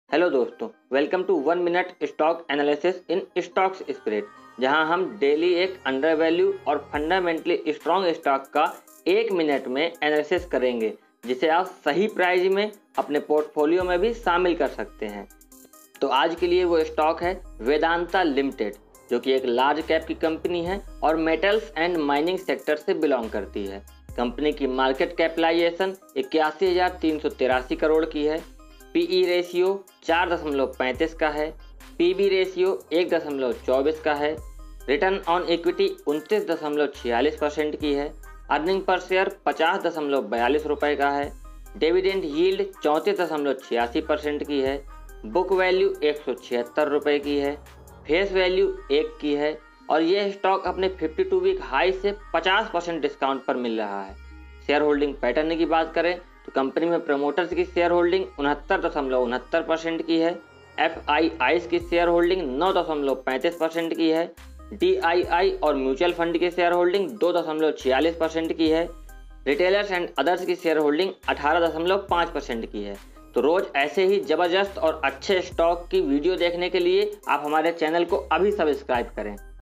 Hello दोस्तों, welcome to 1 minute stock analysis in stocks spread, जहां हम डेली एक अंडर वैल्यू और फंडामेंटली स्ट्रॉन्ग स्टॉक का 1 मिनट में एनालिसिस करेंगे, जिसे आप सही प्राइस में अपने पोर्टफोलियो में भी शामिल कर सकते हैं। तो आज के लिए वो स्टॉक है वेदांता लिमिटेड, जो कि एक लार्ज कैप की कंपनी है और मेटल्स एंड माइनिंग सेक्टर से बिलोंग करती है। कंपनी की मार्केट कैपिटलाइजेशन 81,383 करोड़ की है। पीई रेशियो 4.35 का है। पीबी रेशियो 1.24 का है। रिटर्न ऑन इक्विटी 29.46% की है। अर्निंग पर शेयर 50.42 रुपये का है। डिविडेंड यील्ड 34.86% की है। बुक वैल्यू 176 रुपये की है। फेस वैल्यू 1 की है और यह स्टॉक अपने 52 वीक हाई से 50% डिस्काउंट पर मिल रहा है। शेयर होल्डिंग पैटर्न की बात करें तो कंपनी में प्रमोटर्स की शेयर होल्डिंग 69.69% की है। FIIs की शेयर होल्डिंग 9.35% की है। DII और म्यूचुअल फंड की शेयर होल्डिंग 2.46% की है। रिटेलर्स एंड अदर्स की शेयर होल्डिंग 18.5% की है। तो रोज ऐसे ही जबरदस्त और अच्छे स्टॉक की वीडियो देखने के लिए आप हमारे चैनल को अभी सब्सक्राइब करें।